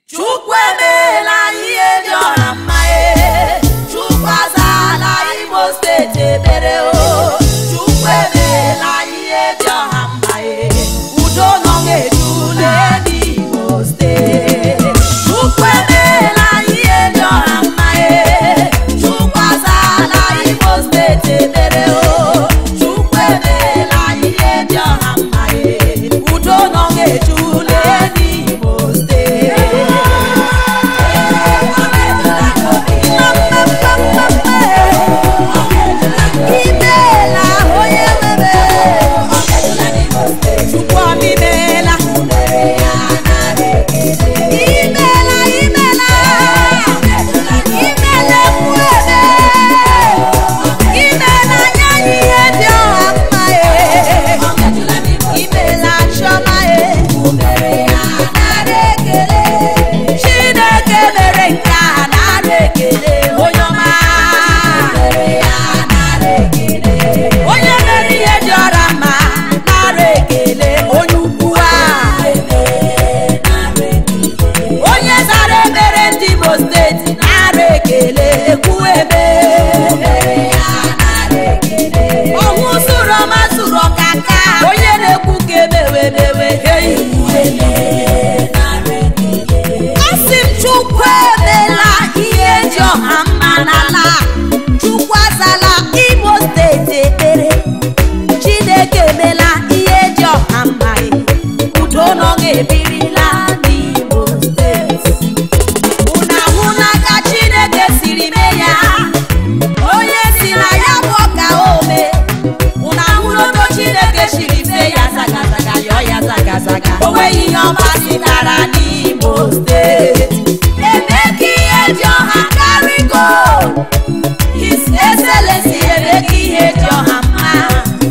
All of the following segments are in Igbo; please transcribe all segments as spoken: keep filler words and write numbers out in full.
His Excellency Ebeki Ejiohama,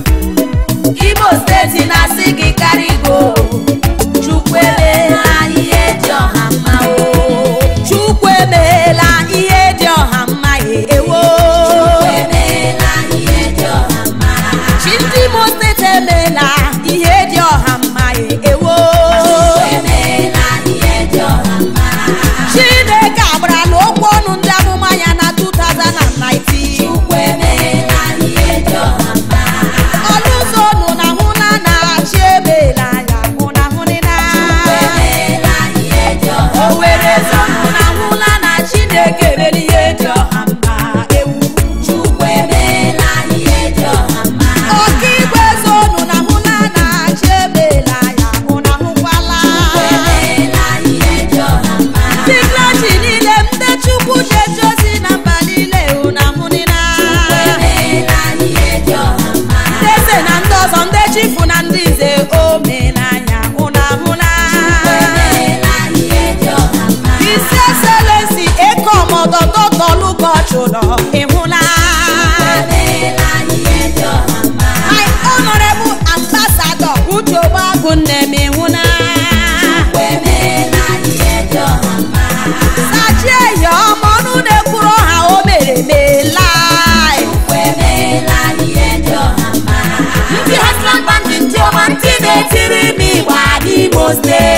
Imo State in Asigi Karigo, Chukwemela Ejiohama o, Chukwemela Ejiohama ewo, Chukwemela Ejiohama, Chintimo State Emela Ejiohama ewo, Chukwemela Ejiohama, Chineke abra no kwonu ndamu maya na two thousand nineteen. Chukwemela Ejiohama, Oluzonu na huna na chebela ya huna hunina. Chukwemela Ejiohama, Owere zonu na huna na Chineke beli Ejiohama ewu. Chukwemela Ejiohama, Okigwe zonu na huna na chebela ya huna hukwala. Chukwemela Ejiohama, Tiglachi nile mde chukwu jejozi na mbalile una hunina. Chukwemela Ejiohama, Ndeze na ndozo nde chifu na ndize omenanya una huna. Chukwemela Ejiohama, His Excellency Ekomodo Doctor Luko Chulo ihuna. Chukwemela Ejiohama, My Honorable Ambassador Uche Ogbagunnem ihuna. Chukwemela Ejiohama, Sachie yo monu ne kuro ha o mere me lai. Chukwemela Ejiohama, Ndi Haslam Band nti o manti ne tiri mi wa di Imo State.